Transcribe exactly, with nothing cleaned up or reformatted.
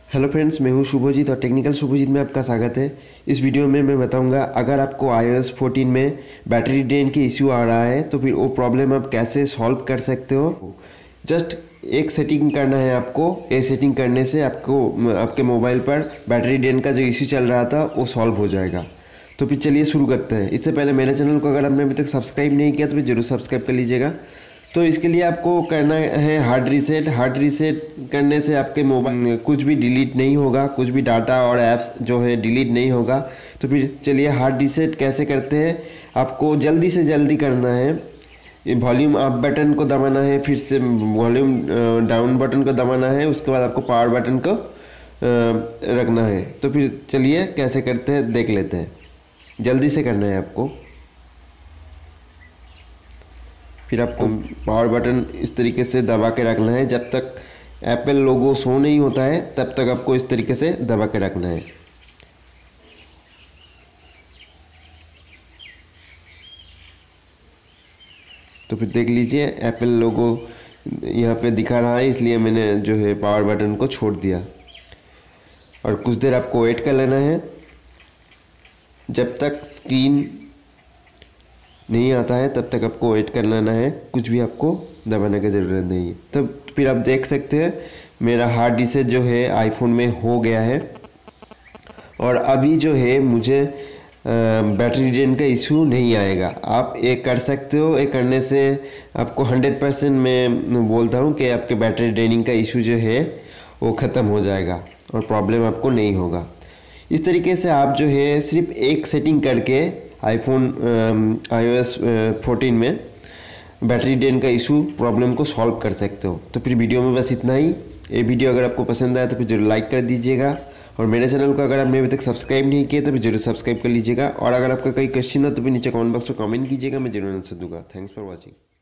Hello friends, मैं हूं शुभजीत और टेक्निकल शुभजीत में आपका स्वागत है। इस वीडियो में मैं बताऊंगा अगर आपको आईओएस फोर्टीन में बैटरी ड्रेन की इश्यू आ रहा है तो फिर वो प्रॉब्लम आप कैसे सॉल्व कर सकते हो। जस्ट एक सेटिंग करना है आपको। ये सेटिंग करने से आपको आपके मोबाइल पर बैटरी ड्रेन का जो इश्यू चल रहा था वो सॉल्व हो जाएगा। तो फिर चलिए शुरू करते हैं। इससे पहले मेरे चैनल को अगर आपने अभी तक सब्सक्राइब नहीं किया तो फिर जरूर सब्सक्राइब कर लीजिएगा। तो इसके लिए आपको करना है हार्ड रीसेट। हार्ड रीसेट करने से आपके मोबाइल कुछ भी डिलीट नहीं होगा, कुछ भी डाटा और ऐप्स जो है डिलीट नहीं होगा। तो फिर चलिए हार्ड रीसेट कैसे करते हैं। आपको जल्दी से जल्दी करना है। वॉल्यूम अप बटन को दबाना है, फिर से वॉल्यूम डाउन बटन को दबाना है, उसके बाद आपको पावर बटन को रखना है। तो फिर चलिए कैसे करते हैं देख लेते हैं। जल्दी से करना है आपको। फिर आपको पावर बटन इस तरीके से दबा के रखना है। जब तक एप्पल लोगो शो नहीं होता है तब तक आपको इस तरीके से दबा के रखना है। तो फिर देख लीजिए एप्पल लोगो यहाँ पे दिखा रहा है, इसलिए मैंने जो है पावर बटन को छोड़ दिया। और कुछ देर आपको वेट कर लेना है जब तक स्क्रीन नहीं आता है, तब तक आपको वेट कर लेना है। कुछ भी आपको दबाने की ज़रूरत नहीं है। तो फिर आप देख सकते हैं मेरा हार्ड डिस्क जो है आईफोन में हो गया है। और अभी जो है मुझे बैटरी ड्रेन का इशू नहीं आएगा। आप ये कर सकते हो। ये करने से आपको हंड्रेड परसेंट मैं बोलता हूँ कि आपके बैटरी ड्रेनिंग का इशू जो है वो ख़त्म हो जाएगा और प्रॉब्लम आपको नहीं होगा। इस तरीके से आप जो है सिर्फ एक सेटिंग करके आईफोन आईओएस फोर्टीन में बैटरी ड्रेन का इशू प्रॉब्लम को सॉल्व कर सकते हो। तो फिर वीडियो में बस इतना ही। ये वीडियो अगर आपको पसंद आया तो फिर जरूर लाइक कर दीजिएगा। और मेरे चैनल को अगर आपने अभी तक सब्सक्राइब नहीं किया तो फिर जरूर सब्सक्राइब कर लीजिएगा। और अगर आपका कोई क्वेश्चन हो तो फिर नीचे कमेंट बॉक्स में कमेंट कीजिएगा, मैं जरूर आंसर दूंगा। Thanks for watching.